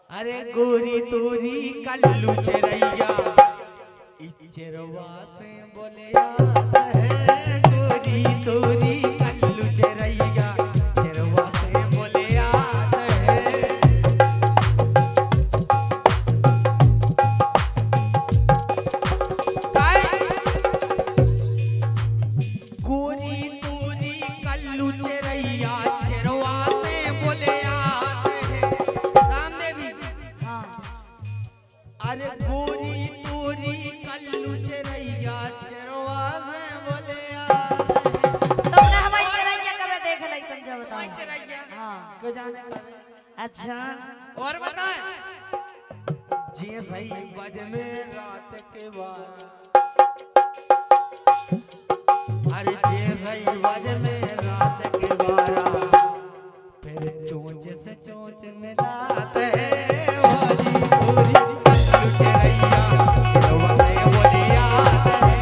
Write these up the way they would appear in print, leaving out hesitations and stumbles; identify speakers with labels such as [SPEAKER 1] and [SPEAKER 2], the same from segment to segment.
[SPEAKER 1] अरे गोरी तोरी कल्लू चरैया इचरवा से बोले याद है। गोरी तोरी कल्लू चरैया इचरवा से बोले याद है। गोरी तोरी कल्लू चरैया इचरवा से बोले याद है। रामदेवी अरे गोरी तोरी कल्लू चरैया चरवा से बोले
[SPEAKER 2] तुमने हमारी चरैया कब देख ली? तुम जो बताओ
[SPEAKER 1] चरैया
[SPEAKER 2] हां
[SPEAKER 1] को जाने कब?
[SPEAKER 2] अच्छा
[SPEAKER 1] और बताएं जी सही बज में रात के बाद अरे जी सही बज में रात के बारा फिर चोंच से चोंच मिलाते हैं। गोरी गोरी कल्लू चरैया चरवा से बोले याद है।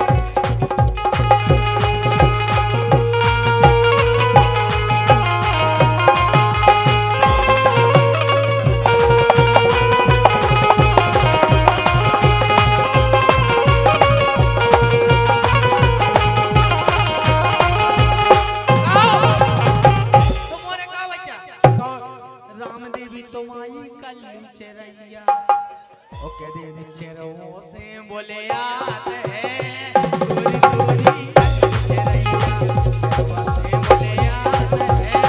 [SPEAKER 1] रामदेवी तुम्हारी कल्लू चरैया ओके देवी चरवों से बोले याद है। गोरी गोरी कल्लू चरैया चरवों से बोले याद है।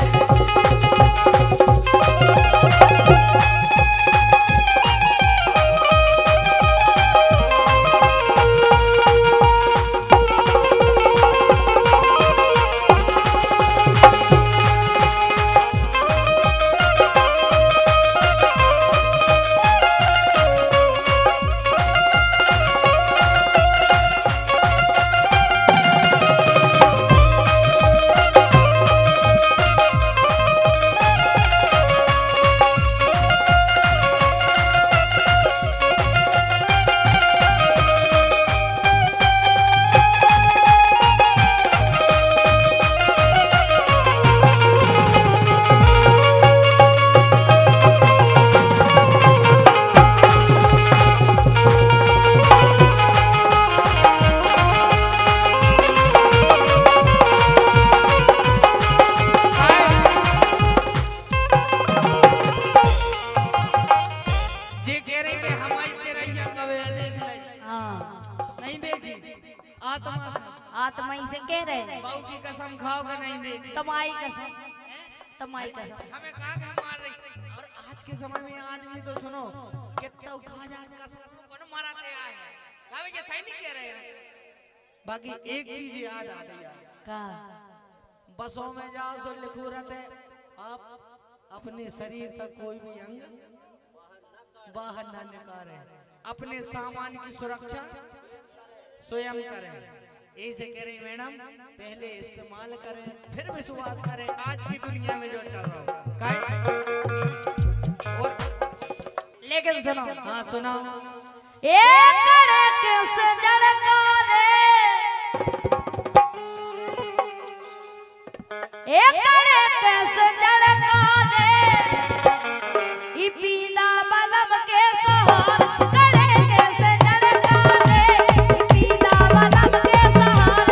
[SPEAKER 2] आत्मा ही से कह रहे
[SPEAKER 1] बाबू की कसम खाओगे नहीं देगी।
[SPEAKER 2] तुम्हारी कसम तुम्हारी कसम
[SPEAKER 1] हमें कहा कि हम मार रही। और आज के समय में आदमी तो सुनो कितना खा जात कसम को मराते आए हैं। कहा ये सही नहीं कह रहे हैं। बाकी एक चीज याद आ गई
[SPEAKER 2] का
[SPEAKER 1] बसों में जाओ सो लिखू रहते आप अपने शरीर का कोई भी अंग बाहर ना निकालें। अपने सामान की सुरक्षा स्वयं करें। ऐसे करें मैडम पहले इस्तेमाल करें फिर विश्वास करें। आज की दुनिया में जो चल रहा है और
[SPEAKER 2] लेकिन सुनो
[SPEAKER 1] हाँ सुनाओ।
[SPEAKER 2] एक कड़क से जड़का रे एक कड़क से जड़का रे ई पीला बलम के सहार कड़क से जड़का रे ई पीला बलम के सहारे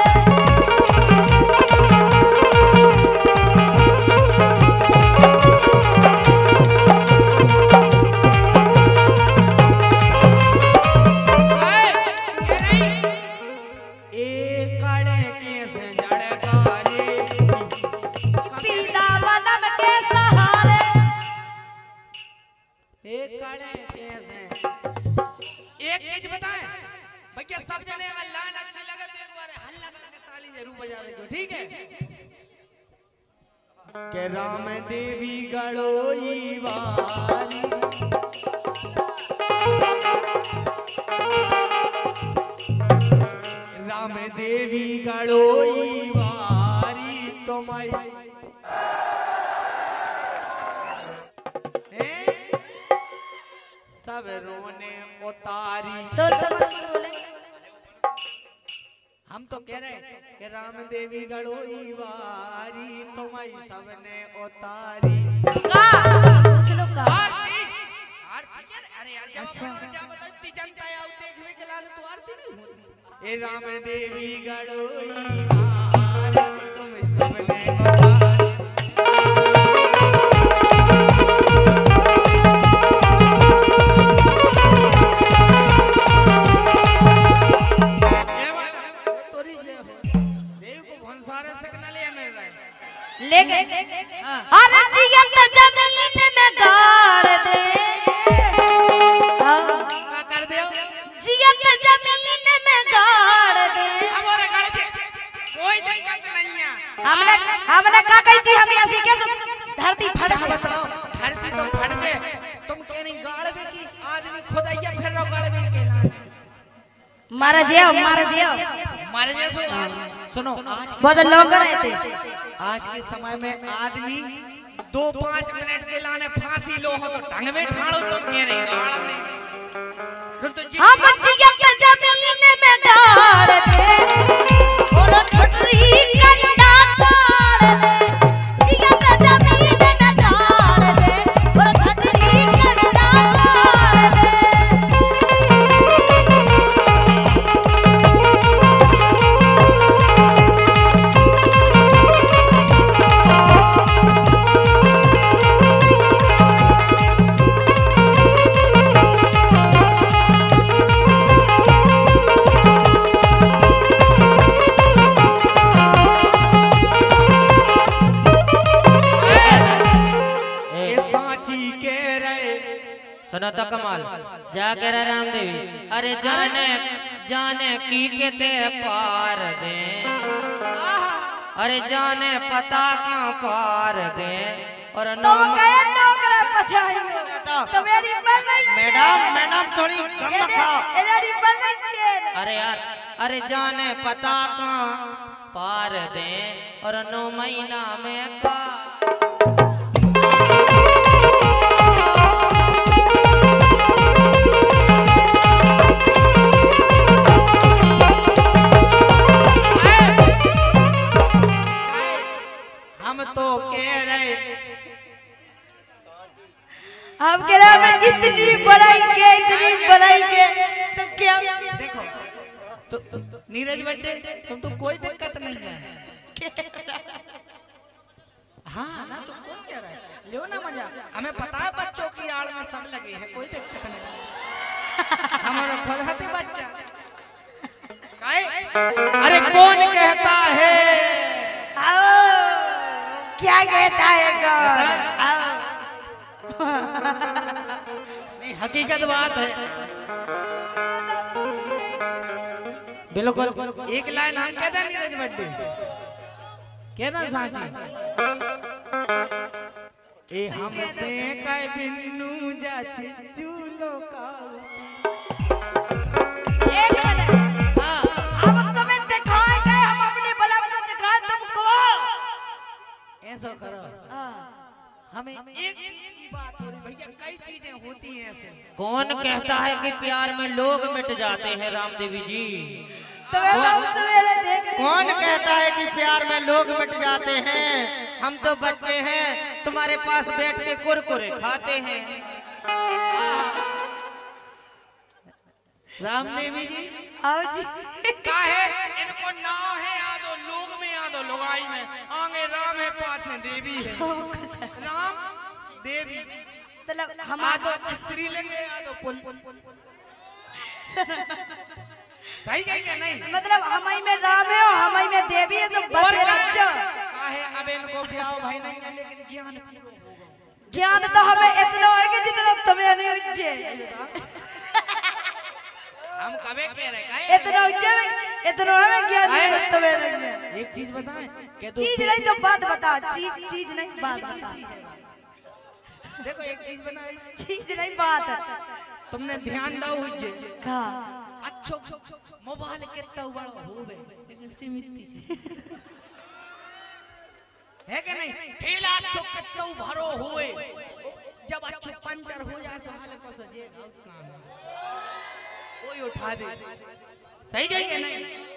[SPEAKER 1] एक चीज बताएं भैया सब जने अगर लाइन अच्छी लगे तो एक बार हल्ला करके ताली जरूर बजा देंगे। ठीक है के राम देवी गड़ोई वाली राम देवी गड़ोई वारी तुम्हारी सब रोने उतारी।
[SPEAKER 2] सोच समझ के बोले
[SPEAKER 1] हम तो कह रहे कि राम देवी गड़ोई वारी तुम्हारी सबने उतारी।
[SPEAKER 2] का कुछ लोग का
[SPEAKER 1] आरती
[SPEAKER 2] अच्छा
[SPEAKER 1] क्या बताओ ती जनता आओ देखवे के लाने तो आरती नहीं होती। ए राम देवी गड़ोई बार तुम सबने
[SPEAKER 2] हर जियत जमीन में गाड़ दे
[SPEAKER 1] का कर दे
[SPEAKER 2] जियत जमीन में गाड़ दे
[SPEAKER 1] हमारे गाड़ दे कोई दिक्कत नहीं है।
[SPEAKER 2] हमने का कही थी हम ऐसी कैसे धरती फट
[SPEAKER 1] जा बताओ धरती तो फट जाए तुम कह रही गाड़ भी की आदमी खुदाइया फिर रहो गाड़ भी के लाने
[SPEAKER 2] मार जियो
[SPEAKER 1] सो आज सुनो आज
[SPEAKER 2] बहुत लोग रहते
[SPEAKER 1] आज के समय में आदमी 2-5 मिनट के लाने फांसी लो हो तो टंग में ठाड़ो तुम कह रही गाड़ में
[SPEAKER 2] हम जियत जमीन में गाड़ दे और ठठरी कंडा तोड़ दे जियत जमीन में गाड़ दे और ठठरी कंडा तोड़ दे
[SPEAKER 3] सुनो तो कमाल जा कह रहा राम देवी अरे जाने की के ते पार दे अरे जाने पता क्यों पार दे और
[SPEAKER 2] तुम कहे नौकरा पछाई तो मेरी पर नहीं
[SPEAKER 3] मैडम थोड़ी कम खाओ
[SPEAKER 2] मेरी पर नहीं छे
[SPEAKER 3] अरे यार अरे जाने पता क्यों पार दे और 9 महीना में का
[SPEAKER 2] हम कह रहे हैं इतनी पढ़ाई के तो क्या
[SPEAKER 1] देखो तो नीरज बड्डे तुम तो कोई दिक्कत नहीं है। हाँ ना तुम कौन कह रहा है लो ना मजा हमें पता है बच्चों की आड़ में सब लगे हैं कोई दिक्कत नहीं हमारा खुद हाथी बच्चा अरे कौन कहता है
[SPEAKER 2] क्या कहता है
[SPEAKER 1] नहीं हकीकत बात है बिल्कुल एक लाइन हम कहते हैं नीरज बड्डे कहना साची ए हमसे कई बिन्नू जा चिचूलो का
[SPEAKER 2] एक मिनट हम तुम्हें दिखाएंगे हम अपने बलम को दिखाएं तुमको
[SPEAKER 1] ऐसा करो हमें एक चीज की बात हो रही भैया कई चीजें होती हैं ऐसे
[SPEAKER 3] कौन कहता है कि प्यार में लोग मिट जाते हैं राम देवी जी कौन कहता है कि प्यार में लोग मिट जाते हैं हम तो बच्चे हैं तुम्हारे पास बैठ के कुरकुरे खाते हैं।
[SPEAKER 1] राम देवी जी
[SPEAKER 2] आओ जी
[SPEAKER 1] का है इनको नाव है यादो लोग में यादो लुगाई में आगे राम है पाछे देवी है राम देवी
[SPEAKER 2] मतलब हम
[SPEAKER 1] आदो स्त्री लेंगे यादो पुल सही कही क्या नहीं
[SPEAKER 2] मतलब हमाई में राम है और हमाई में देवी है जो बच्चे बच्चा
[SPEAKER 1] का है अब इनको ब्याह भाई नहीं है लेकिन
[SPEAKER 2] ज्ञान तो हमें इतना है कि जितना तुम्हें नहीं उच्चे
[SPEAKER 1] हम कबे कह रहे हैं
[SPEAKER 2] इतना उच्चे इतना हमें ज्ञान नहीं तुम्हें नहीं है।
[SPEAKER 1] एक चीज बताएं कि
[SPEAKER 2] चीज नहीं तो बात बता चीज नहीं बात बता
[SPEAKER 1] देखो एक चीज बताएं
[SPEAKER 2] चीज नहीं बात
[SPEAKER 1] तुमने ध्यान दो हुज्जे
[SPEAKER 2] का
[SPEAKER 1] अच्छो मोबाइल कितना बड़ा होवे लेकिन सीमित सी है कि नहीं ठेला अच्छो कितना भरो होए जब अच्छो पंचर हो जाए तो हाल को सजेगा काम कोई उठा दे सही है कि नहीं